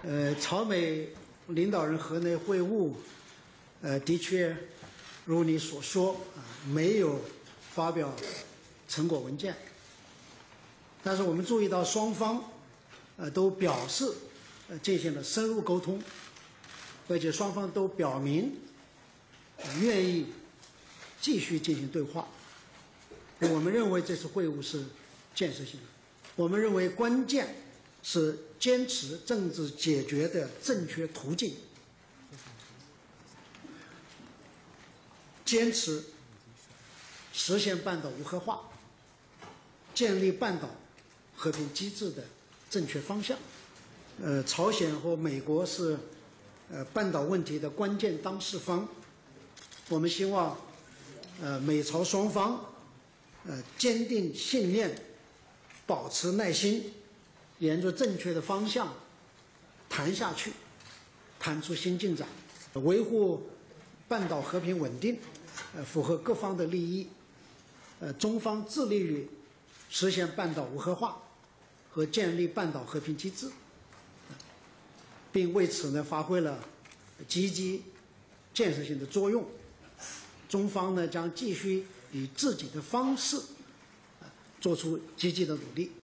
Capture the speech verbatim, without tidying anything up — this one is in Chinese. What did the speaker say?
呃，朝美领导人河内会晤，呃，的确如你所说啊，没有发表成果文件。但是我们注意到双方呃都表示呃进行了深入沟通，而且双方都表明、呃、愿意继续进行对话。我们认为这次会晤是建设性的，我们认为关键是坚持政治解决的正确途径，坚持实现半岛无核化，建立半岛和平机制的正确方向。呃，朝鲜和美国是呃半岛问题的关键当事方，我们希望呃美朝双方呃坚定信念，保持耐心，沿着正确的方向谈下去，谈出新进展，维护半岛和平稳定，呃，符合各方的利益。呃，中方致力于实现半岛无核化和建立半岛和平机制，并为此呢发挥了积极建设性的作用。中方呢将继续以自己的方式做出积极的努力。